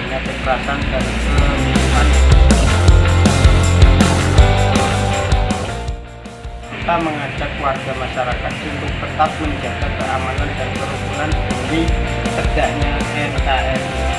adanya kekerasan dan kericuhan. Kita mengajak warga masyarakat untuk tetap menjaga keamanan dan kerukunan demi tegaknya NKRI.